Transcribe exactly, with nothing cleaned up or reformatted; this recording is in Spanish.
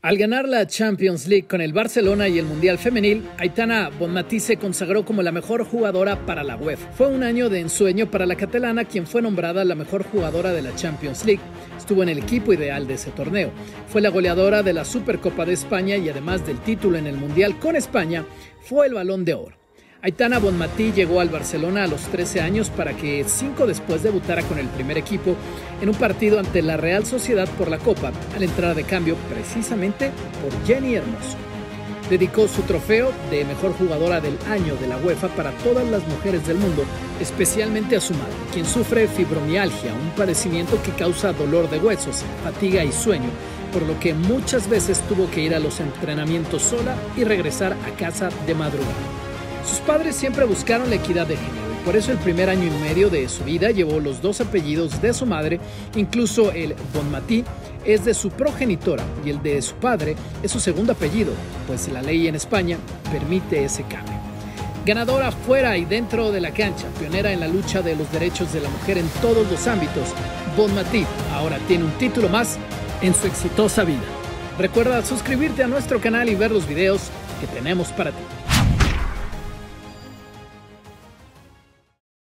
Al ganar la Champions League con el Barcelona y el Mundial Femenil, Aitana Bonmatí se consagró como la mejor jugadora para la UEFA. Fue un año de ensueño para la catalana, quien fue nombrada la mejor jugadora de la Champions League. Estuvo en el equipo ideal de ese torneo. Fue la goleadora de la Supercopa de España y además del título en el Mundial con España, fue el Balón de Oro. Aitana Bonmatí llegó al Barcelona a los trece años para que cinco después debutara con el primer equipo en un partido ante la Real Sociedad por la Copa, al entrar de cambio precisamente por Jenny Hermoso. Dedicó su trofeo de mejor jugadora del año de la UEFA para todas las mujeres del mundo, especialmente a su madre, quien sufre fibromialgia, un padecimiento que causa dolor de huesos, fatiga y sueño, por lo que muchas veces tuvo que ir a los entrenamientos sola y regresar a casa de madrugada. Sus padres siempre buscaron la equidad de género y por eso el primer año y medio de su vida llevó los dos apellidos de su madre, incluso el Bonmatí es de su progenitora y el de su padre es su segundo apellido, pues la ley en España permite ese cambio. Ganadora fuera y dentro de la cancha, pionera en la lucha de los derechos de la mujer en todos los ámbitos, Bonmatí ahora tiene un título más en su exitosa vida. Recuerda suscribirte a nuestro canal y ver los videos que tenemos para ti.